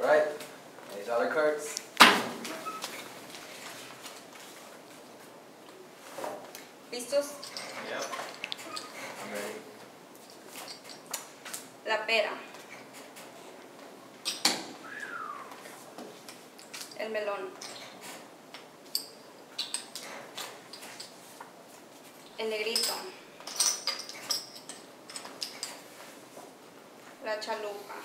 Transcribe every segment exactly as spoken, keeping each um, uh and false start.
Alright, these other cards. ¿Listos? Yep. I'm ready. La pera. El melón. El negrito. La chalupa.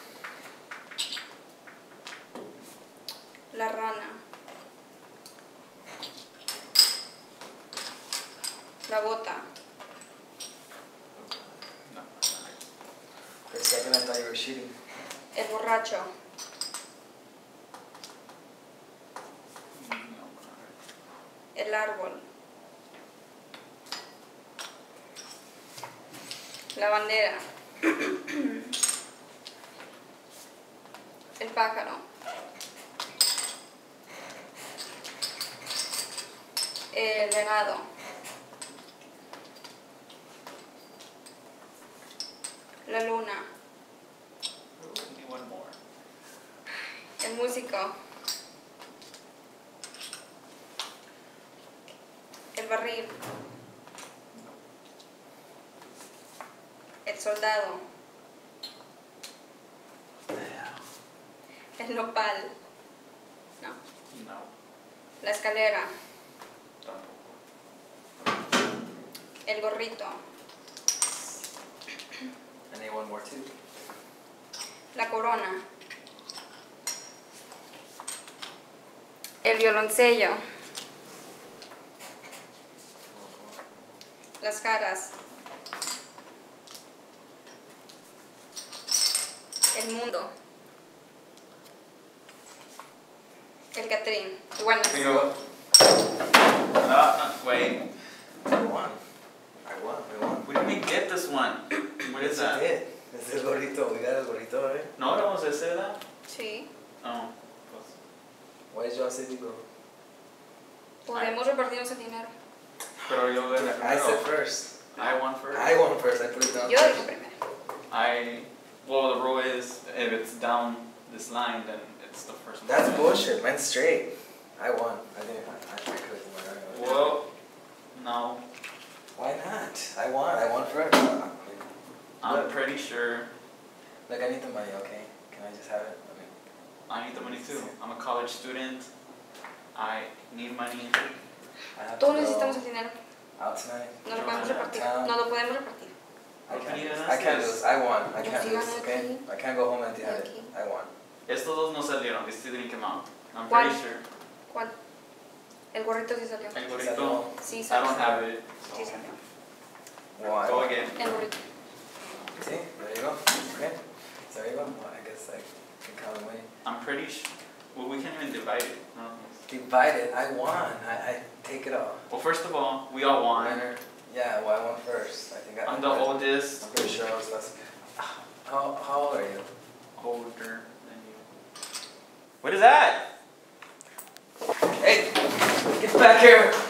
La rana. La bota. No. For a second I thought you were shooting. El borracho. No. El árbol. La bandera. El pájaro. El venado. La luna. Only one more. El músico. El barril. El soldado. El nopal. No. No. La escalera. Tampoco. El gorrito. I need one more too. La corona. El violoncello. Las caras. El mundo. El Catrín. Bueno, You know what? Uh, wait. I won. I won. I won. We didn't get this one. What is that? It. It's el gorrito. We got el gorrito, right? No hablamos de ese, ¿verdad? sí. No. Pues, Why did y'all say we go? Podemos repartirnos el dinero. pero yo gané I said primero. first. I won first. I won first. I put it down. Yo first. dije primero. I, well, the rule is if it's down this line, then it's the first one. That's bullshit. Mine's straight. I won. I didn't. I, I could have won. Well, no. Why not? I won. I won first. I'm Look. pretty sure Look, I need the money. Okay, can I just have it? I mean, I need the money too. I'm a college student. I need money. I have Todos to necesitamos go el dinero. out tonight. No lo podemos repartir. Town. No lo podemos repartir. I Well, can you can't. get I us can't this? lose. I won. I Yo can't sí lose. gané Okay. aquí. I can't go home empty-handed. Aquí. I won. Estos dos no salieron. These two didn't come out. I'm ¿Cuál? pretty sure. ¿Cuál? El gorrito sí salió. El gorrito. Sí I salió. don't have it. Sí So. salió. Well, I Go won. again. El gorrito. See, there you go. Okay. So there you go. Well, I guess I can count the money. I'm pretty sure. Well, we can't even divide it. No. Divided. I won. I, I take it all. Well, first of all, we all won. Winner. Yeah. Well, I won first. I think I. I'm the I, oldest. I'm pretty sure I was less. How how old are you? Older than you. What is that? Hey, get back here.